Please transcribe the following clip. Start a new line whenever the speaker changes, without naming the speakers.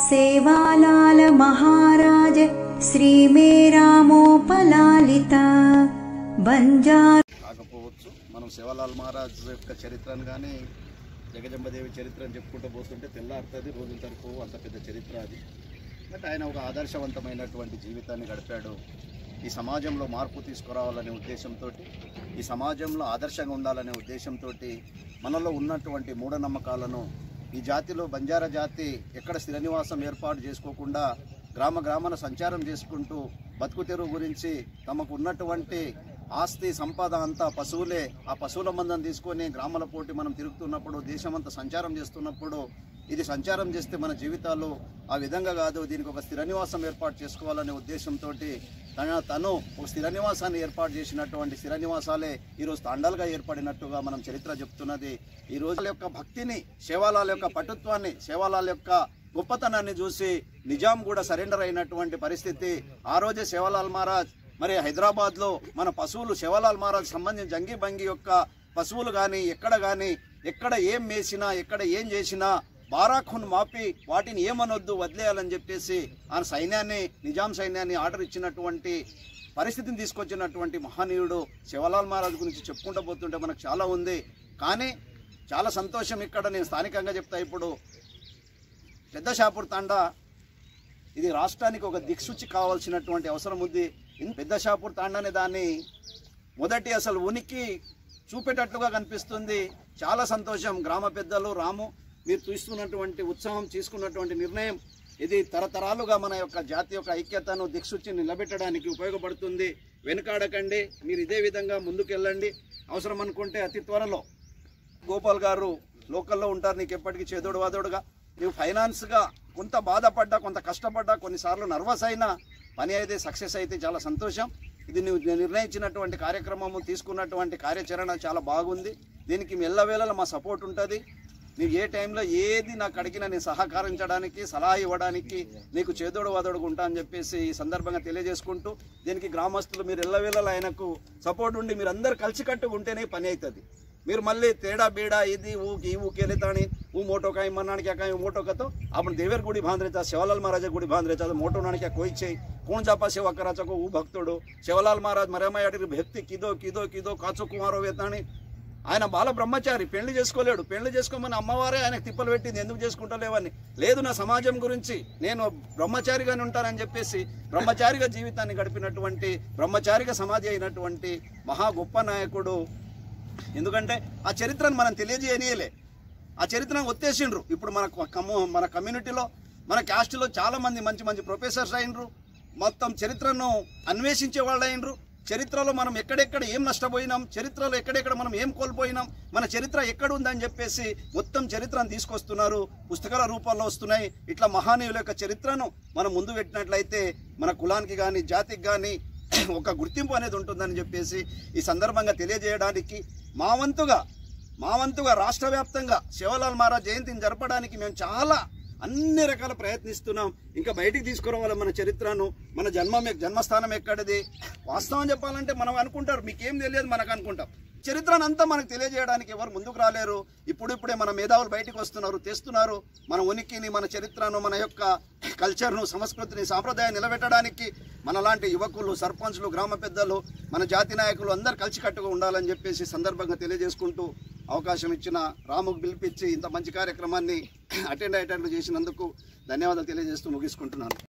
సేవాలాల మహారాజ శ్రీ మేరామోపలాలిత బంజార్
కాకపోవచ్చు. మనం సేవాలాల్ మహారాజ్ యొక్క చరిత్రను కానీ జగజంబదేవి చరిత్రను చెప్పుకుంటూ పోతుంటే తెల్లారుతుంది, రోజుల తరపు అంత పెద్ద చరిత్ర అది. బట్ ఆయన ఒక ఆదర్శవంతమైనటువంటి జీవితాన్ని గడిపాడు. ఈ సమాజంలో మార్పు తీసుకురావాలనే ఉద్దేశంతో, ఈ సమాజంలో ఆదర్శంగా ఉండాలనే ఉద్దేశంతో మనలో ఉన్నటువంటి మూఢనమ్మకాలను, ఈ జాతిలో బంజారా జాతి ఎక్కడ స్థిర నివాసం ఏర్పాటు చేసుకోకుండా గ్రామ గ్రామాన సంచారం చేసుకుంటూ బతుకు తెరువు గురించి తమకు ఉన్నటువంటి ఆస్తి సంపద అంతా పశువులే, ఆ పశువుల మందం తీసుకొని గ్రామాల పోటీ మనం తిరుగుతున్నప్పుడు, దేశమంతా సంచారం చేస్తున్నప్పుడు, ఇది సంచారం చేస్తే మన జీవితాలు ఆ విధంగా కాదు, దీనికి ఒక స్థిర నివాసం ఏర్పాటు చేసుకోవాలనే ఉద్దేశంతో తను ఒక స్థిర నివాసాన్ని ఏర్పాటు చేసినటువంటి స్థిర నివాసాలే ఈరోజు తాండాలుగా ఏర్పడినట్టుగా మనం చరిత్ర చెప్తున్నది. ఈ రోజుల యొక్క భక్తిని, సేవాలాల్ యొక్క పటుత్వాన్ని, సేవాలాల్ యొక్క గొప్పతనాన్ని చూసి నిజాం కూడా సరెండర్ అయినటువంటి పరిస్థితి. ఆ రోజే సేవాలాల్ మహారాజ్ మరి హైదరాబాద్లో మన పశువులు సేవాలాల్ మహారాజ్ సంబంధించి జంగి బంగి యొక్క పశువులు కానీ ఎక్కడ ఏం మేసినా, ఎక్కడ ఏం చేసినా బారాఖున్ మాపి వాటిని ఏమనొద్దు వదిలేయాలని చెప్పేసి ఆ సైన్యాన్ని, నిజాం సైన్యాన్ని ఆర్డర్ ఇచ్చినటువంటి పరిస్థితిని తీసుకొచ్చినటువంటి మహనీయుడు సేవాలాల్ మహారాజ్ గురించి చెప్పుకుంటూ పోతుంటే మనకు చాలా ఉంది. కానీ చాలా సంతోషం, ఇక్కడ నేను స్థానికంగా చెప్తా, ఇప్పుడు పెద్ద షాపూర్ తాండా ఇది రాష్ట్రానికి ఒక దిక్సూచి కావాల్సినటువంటి అవసరం ఉంది. పెద్ద షాపూర్ తాండానే దాన్ని మొదటి అసలు ఉనికి చూపేటట్లుగా కనిపిస్తుంది. చాలా సంతోషం. గ్రామ పెద్దలు, రాము, మీరు చూస్తున్నటువంటి ఉత్సాహం, తీసుకున్నటువంటి నిర్ణయం ఇది తరతరాలుగా మన యొక్క జాతి యొక్క ఐక్యతను, దిక్సూచిని నిలబెట్టడానికి ఉపయోగపడుతుంది. వెనుకాడకండి, మీరు ఇదే విధంగా ముందుకెళ్ళండి. అవసరం అనుకుంటే అతి త్వరలో గోపాల్ గారు లోకల్లో ఉంటారు, నీకు ఎప్పటికీ చేదోడు వాదోడుగా. నువ్వు ఫైనాన్స్గా కొంత బాధపడ్డా, కొంత కష్టపడ్డా, కొన్నిసార్లు నర్వస్ అయినా పని అయితే సక్సెస్ అయితే చాలా సంతోషం. ఇది నువ్వు నిర్ణయించినటువంటి కార్యక్రమము, తీసుకున్నటువంటి కార్యాచరణ చాలా బాగుంది. దీనికి ఎల్లవేళలా మా సపోర్ట్ ఉంటుంది. నీవు ఏ టైంలో ఏది నాకు అడిగినా నేను సహకరించడానికి, సలహా ఇవ్వడానికి నీకు చేదోడు వాదోడుగా ఉంటా అని చెప్పేసి ఈ సందర్భంగా తెలియజేసుకుంటూ, దీనికి గ్రామస్తులు మీరు ఎల్లవేళలా ఆయనకు సపోర్ట్ ఉండి మీరు అందరు కలిసికట్టుగా ఉంటేనే పని అవుతుంది. మీరు మళ్ళీ తేడా బేడా ఇది ఊకి ఈ ఊకి వెళతాని ऊ मोटो का मनाने क्या कहीं मोटो का तो अपन देवर गुड़ी बांध रहता, सेवालाल महाराज गुड़ी बांध रहता, तो मोटो नाने क्या कोई चाहिए कौन जापा सेवा करा चको वो भक्तोड़ो सेवालाल महाराज मरमायाटी भक्ति कीदो कीदो कीदो काचो कुमारो वेतानी ఆయన బాల బ్రహ్మచారి, పెళ్లి చేసుకోలేడు. పెళ్లి చేసుకోమని అమ్మవారే ఆయనకు తిప్పలు పెట్టింది, ఎందుకు చేసుకుంటలేవని. లేదు, నా సమాజం గురించి నేను బ్రహ్మచారిగానే ఉంటానని చెప్పేసి బ్రహ్మచారిగా జీవితాన్ని గడిపినటువంటి, బ్రహ్మచారిగా సమాధి అయినటువంటి మహా గొప్ప నాయకుడు. ఎందుకంటే ఆ చరిత్రను మనం తెలియజేయనీయలే, ఆ చరిత్రను ఒత్తేసిండ్రు. ఇప్పుడు మన కమ్యూనిటీలో, మన క్యాస్ట్లో చాలామంది మంచి మంచి ప్రొఫెసర్స్ అయినరు, మొత్తం చరిత్రను అన్వేషించే వాళ్ళు అయినరు. చరిత్రలో మనం ఎక్కడెక్కడ ఏం నష్టపోయినాం, చరిత్రలో ఎక్కడెక్కడ మనం ఏం కోల్పోయినాం, మన చరిత్ర ఎక్కడ ఉందని చెప్పేసి మొత్తం చరిత్రను తీసుకొస్తున్నారు, పుస్తకాల రూపంలో వస్తున్నాయి. ఇట్లా మహానీయుల యొక్క చరిత్రను మనం ముందు పెట్టినట్లయితే మన కులానికి కానీ జాతికి కానీ ఒక గుర్తింపు అనేది ఉంటుందని చెప్పేసి ఈ సందర్భంగా తెలియజేయడానికి మా వంతుగా రాష్ట్ర వ్యాప్తంగా సేవాలాల్ మహారాజ్ జయంతిని జరపడానికి మేము చాలా అన్ని రకాల ప్రయత్నిస్తున్నాం. ఇంకా బయటికి తీసుకురావాలి మన చరిత్రను, మన జన్మస్థానం ఎక్కడిది. వాస్తవం చెప్పాలంటే మనం అనుకుంటారు మీకేం తెలియదు, మనకు అనుకుంటాం. చరిత్రను అంతా మనకు తెలియజేయడానికి ఎవరు ముందుకు రాలేరు. ఇప్పుడిప్పుడే మన మేధావులు బయటకు వస్తున్నారు, తెస్తున్నారు. మన ఉనికిని, మన చరిత్రను, మన యొక్క కల్చర్ను, సంస్కృతిని, సాంప్రదాయాన్ని నిలబెట్టడానికి మనలాంటి యువకులు, సర్పంచ్లు, గ్రామ పెద్దలు, మన జాతి నాయకులు అందరు కలిసికట్టుగా ఉండాలని చెప్పేసి సందర్భంగా తెలియజేసుకుంటూ, అవకాశం ఇచ్చిన రాముకు పిలిపించి ఇంత మంచి కార్యక్రమాన్ని అటెండ్ అయ్యేటట్లు చేసినందుకు ధన్యవాదాలు తెలియజేస్తూ ముగించుకుంటున్నాను.